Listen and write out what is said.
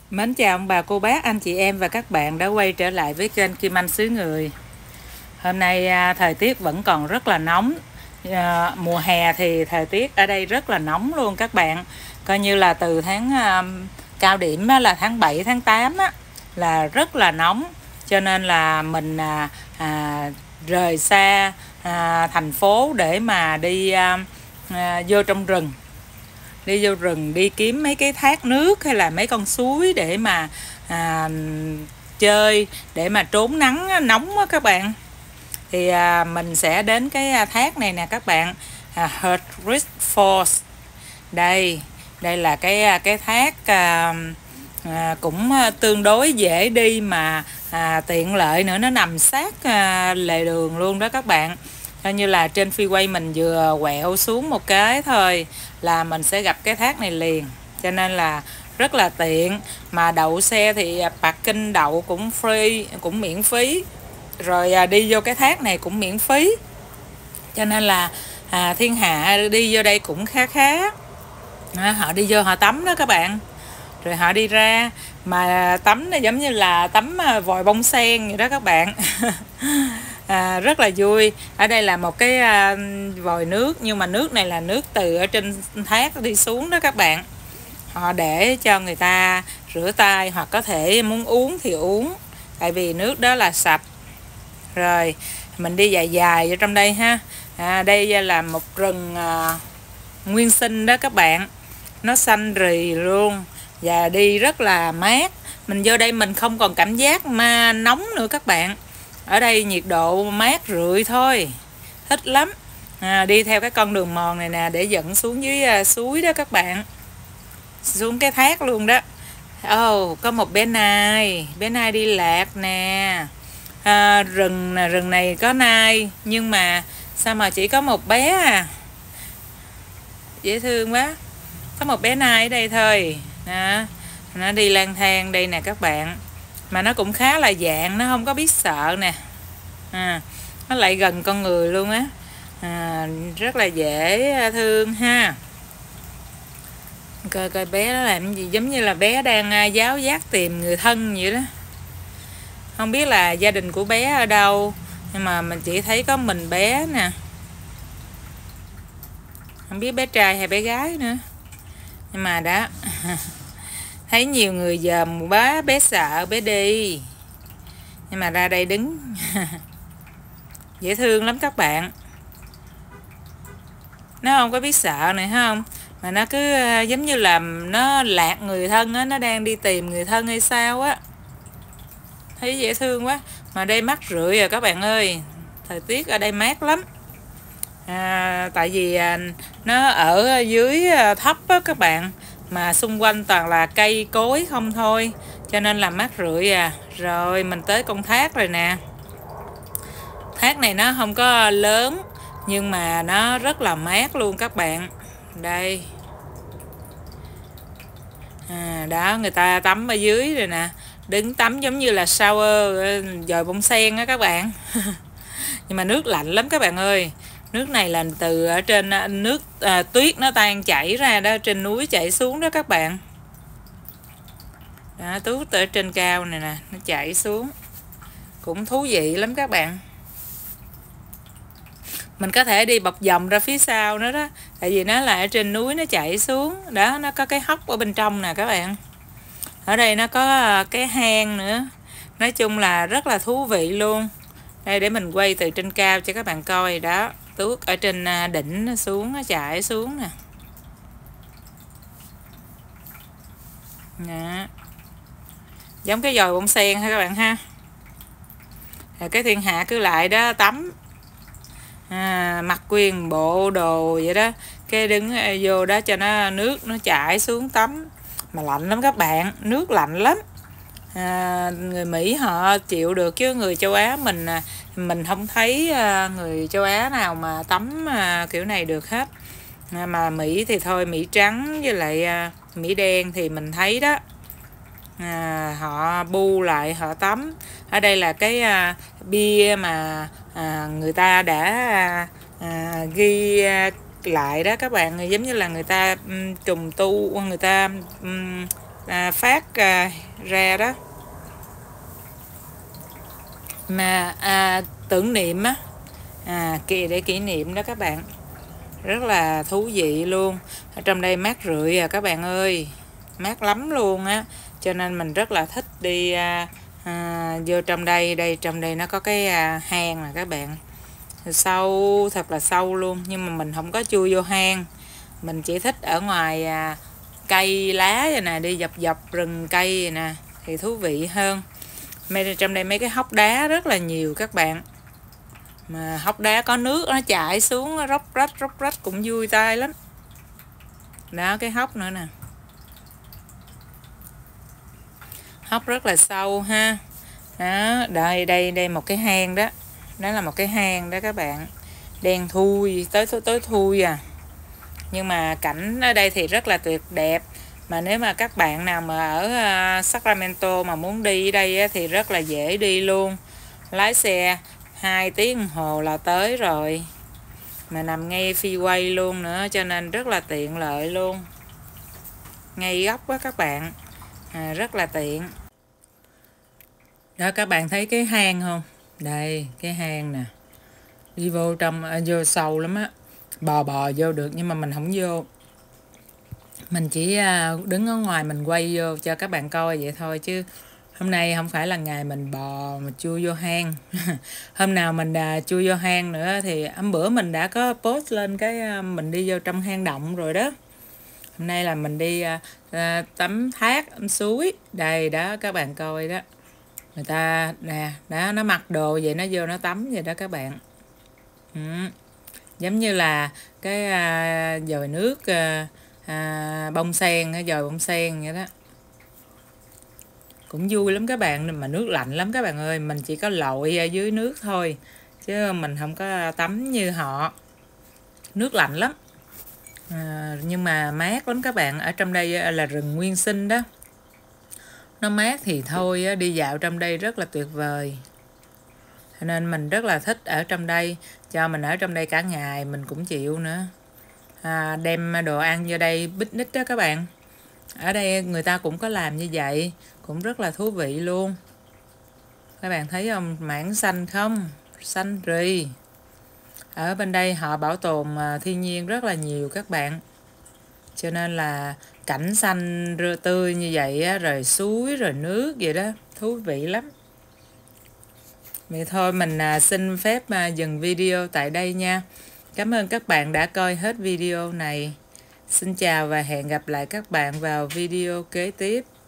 Mến chào ông bà cô bác, anh chị em và các bạn đã quay trở lại với kênh Kim Anh xứ Người. Hôm nay thời tiết vẫn còn rất là nóng. Mùa hè thì thời tiết ở đây rất là nóng luôn các bạn. Coi như là từ tháng cao điểm là tháng 7, tháng 8 là rất là nóng. Cho nên là mình rời xa thành phố để mà đi vô trong rừng. Đi vô rừng đi kiếm mấy cái thác nước hay là mấy con suối để mà chơi, để mà trốn nắng nóng á các bạn. Thì mình sẽ đến cái thác này nè các bạn, Herdrich Falls. Đây là cái thác cũng tương đối dễ đi mà tiện lợi nữa, nó nằm sát lề đường luôn đó các bạn. Coi như là trên freeway mình vừa quẹo xuống một cái thôi là mình sẽ gặp cái thác này liền, cho nên là rất là tiện. Mà đậu xe thì parking đậu cũng free, cũng miễn phí, rồi đi vô cái thác này cũng miễn phí, cho nên là thiên hạ đi vô đây cũng khá khá. Họ đi vô họ tắm đó các bạn, rồi họ đi ra mà tắm nó giống như là tắm vòi bông sen vậy đó các bạn. Rất là vui. Ở đây là một cái vòi nước, nhưng mà nước này là nước từ ở trên thác đi xuống đó các bạn. Họ để cho người ta rửa tay, hoặc có thể muốn uống thì uống, tại vì nước đó là sạch. Rồi mình đi dài dài ở trong đây ha. Đây là một rừng nguyên sinh đó các bạn, nó xanh rì luôn và đi rất là mát. Mình vô đây mình không còn cảm giác mà nóng nữa các bạn. Ở đây nhiệt độ mát rượi thôi, thích lắm. Đi theo cái con đường mòn này nè để dẫn xuống dưới suối đó các bạn, xuống cái thác luôn đó. Có một bé nai đi lạc nè. Rừng này có nai, nhưng mà sao mà chỉ có một bé dễ thương quá. Có một bé nai ở đây thôi. Nó đi lang thang đây nè các bạn, mà nó cũng khá là dạng, nó không có biết sợ nè. Nó lại gần con người luôn á. Rất là dễ thương ha. Coi bé đó làm gì, giống như là bé đang giáo giác tìm người thân vậy đó. Không biết là gia đình của bé ở đâu, nhưng mà mình chỉ thấy có mình bé nè, không biết bé trai hay bé gái nữa. Nhưng mà đó thấy nhiều người dòm quá, bé sợ bé đi, nhưng mà ra đây đứng. Dễ thương lắm các bạn. Nó không có biết sợ này không, mà nó cứ giống như là nó lạc người thân á, nó đang đi tìm người thân hay sao á. Thấy dễ thương quá. Mà đây mát rượi rồi các bạn ơi, thời tiết ở đây mát lắm. Tại vì nó ở dưới thấp á các bạn, mà xung quanh toàn là cây cối không thôi, cho nên là mát rượi. Rồi mình tới con thác rồi nè. Thác này nó không có lớn, nhưng mà nó rất là mát luôn các bạn. Đây đó, người ta tắm ở dưới rồi nè, đứng tắm giống như là shower dòi bông sen á các bạn. Nhưng mà nước lạnh lắm các bạn ơi. Nước này là từ ở trên nước tuyết nó tan chảy ra đó, trên núi chảy xuống đó các bạn. Đó, tuyết ở trên cao này nè, nó chảy xuống, cũng thú vị lắm các bạn. Mình có thể đi bọc vòng ra phía sau nữa đó, tại vì nó là ở trên núi nó chảy xuống đó. Nó có cái hốc ở bên trong nè các bạn. Ở đây nó có cái hang nữa. Nói chung là rất là thú vị luôn. Đây, để mình quay từ trên cao cho các bạn coi đó. Tuyết ở trên đỉnh nó xuống, nó chảy xuống nè. Đó. Giống cái dòi bông sen ha các bạn ha. Rồi cái thiên hạ cứ lại đó tắm, mặc quyền bộ đồ vậy đó, cái đứng vô đó cho nó nước nó chảy xuống tắm. Mà lạnh lắm các bạn, nước lạnh lắm. Người Mỹ họ chịu được, chứ người châu Á mình không thấy người châu Á nào mà tắm kiểu này được hết. Mà Mỹ thì thôi, Mỹ trắng với lại Mỹ đen thì mình thấy đó, họ bu lại họ tắm. Ở đây là cái bia mà người ta đã ghi lại đó các bạn, giống như là người ta trùng tu, người ta phát ra đó. Mà tưởng niệm á, để kỷ niệm đó các bạn. Rất là thú vị luôn. Ở trong đây mát rượi các bạn ơi, mát lắm luôn á, cho nên mình rất là thích đi vô trong đây. Trong đây nó có cái hang nè các bạn, sâu, thật là sâu luôn, nhưng mà mình không có chui vô hang, mình chỉ thích ở ngoài cây lá vậy nè, đi dọc rừng cây vậy nè thì thú vị hơn. Trong đây mấy cái hốc đá rất là nhiều các bạn, mà hốc đá có nước nó chảy xuống, nó róc rách cũng vui tai lắm đó. Cái hốc nữa nè, hốc rất là sâu ha. Đó, đây một cái hang đó, đó là một cái hang đó các bạn, đen thui, tối thui nhưng mà cảnh ở đây thì rất là tuyệt đẹp. Mà nếu mà các bạn nào mà ở Sacramento mà muốn đi đây thì rất là dễ đi luôn, lái xe 2 tiếng đồng hồ là tới rồi, mà nằm ngay freeway luôn nữa, cho nên rất là tiện lợi luôn, ngay góc á các bạn, rất là tiện đó. Các bạn thấy cái hang không? Đây cái hang nè, đi vô trong vô sâu lắm á, bò vô được nhưng mà mình không vô, mình chỉ đứng ở ngoài mình quay vô cho các bạn coi vậy thôi, chứ hôm nay không phải là ngày mình bò mà chui vô hang. Hôm nào mình chui vô hang nữa thì hôm bữa mình đã có post lên cái mình đi vô trong hang động rồi đó. Hôm nay là mình đi tắm thác suối đây đó, các bạn coi đó, người ta nè đó, nó mặc đồ vậy nó vô nó tắm vậy đó các bạn. Giống như là cái dòi nước bông sen, dòi bông sen vậy đó, cũng vui lắm các bạn. Mà nước lạnh lắm các bạn ơi, mình chỉ có lội ở dưới nước thôi chứ mình không có tắm như họ, nước lạnh lắm. Nhưng mà mát lắm các bạn. Ở trong đây là rừng nguyên sinh đó, nó mát thì thôi, đi dạo trong đây rất là tuyệt vời, cho nên mình rất là thích ở trong đây. Cho mình ở trong đây cả ngày mình cũng chịu nữa. Đem đồ ăn vô đây picnic đó các bạn, ở đây người ta cũng có làm như vậy, cũng rất là thú vị luôn. Các bạn thấy không, mảng xanh không, xanh rì. Ở bên đây họ bảo tồn thiên nhiên rất là nhiều các bạn, cho nên là cảnh xanh tươi như vậy á, rồi suối rồi nước vậy đó, thú vị lắm. Vậy thôi mình xin phép dừng video tại đây nha. Cảm ơn các bạn đã coi hết video này. Xin chào và hẹn gặp lại các bạn vào video kế tiếp.